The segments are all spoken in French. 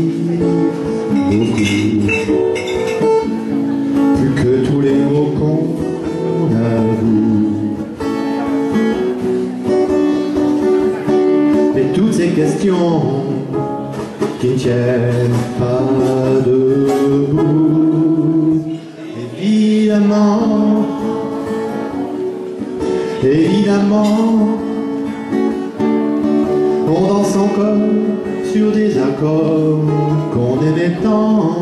plus que tous les mots qu'on avoue. Mais toutes ces questions qui ne tiennent pas debout, évidemment, on danse encore sur des accords qu'on aimait tant.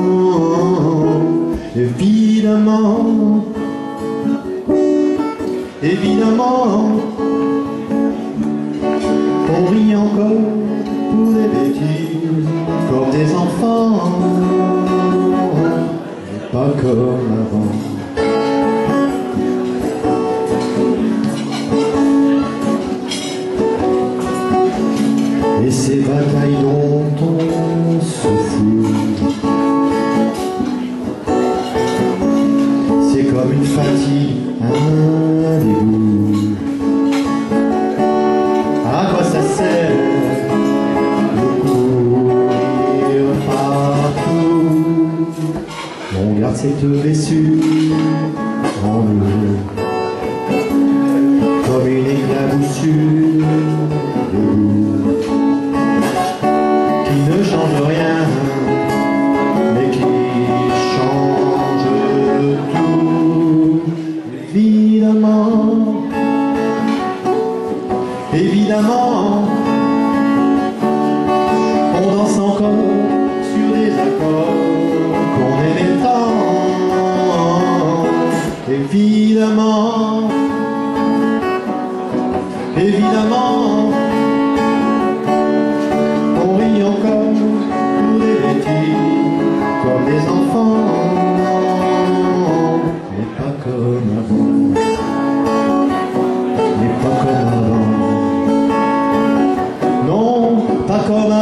Évidemment, on rit encore pour des bêtises comme des enfants, mais pas comme avant. Et ces batailles dont on se fout, c'est comme une fatigue, un dégoût. À quoi ça sert de courir partout? On garde cette blessure en nous, comme une éclaboussure de goût qui ne change rien, mais qui change tout. Évidemment, on danse encore sur des accords qu'on aimait tant. Évidemment, on rit encore pour des bêtises comme des enfants, mais pas comme avant, mais pas comme avant. Non, pas comme avant.